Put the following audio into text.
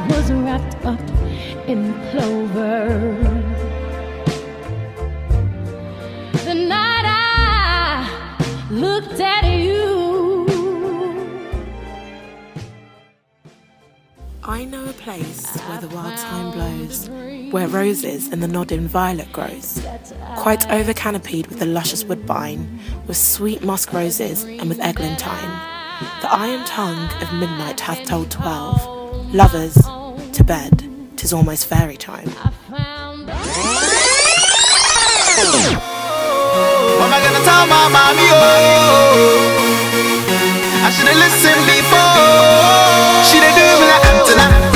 was wrapped up in clover. The night I looked at you. I know a place where the wild thyme blows, where roses and the nodding violet grows, quite over-canopied with the luscious woodbine, with sweet musk roses and with eglantine. The iron tongue of midnight hath told 12. Lovers, to bed, 'tis almost fairy time. What am I gonna tell my mommy? Oh, I should've listened before. She done do me like Antonia.